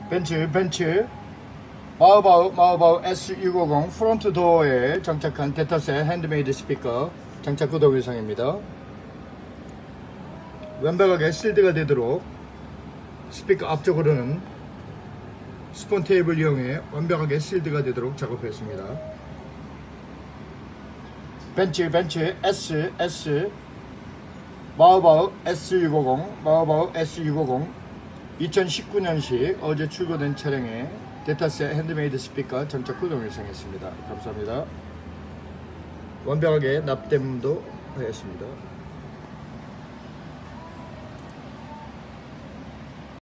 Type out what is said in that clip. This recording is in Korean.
벤츠 마우바우 S650 프론트 도어에 장착한 데타셋 핸드메이드 스피커 장착 구동 의상입니다. 완벽하게 실드가 되도록 스피커 앞쪽으로는 스폰 테이블 이용해 완벽하게 실드가 되도록 작업했습니다. 벤츠 S 마우바우 S650 2019년식 어제 출고된 차량에 데타셋 핸드메이드 스피커 장착 구동을 사용했습니다. 감사합니다. 완벽하게 납땜도 하였습니다.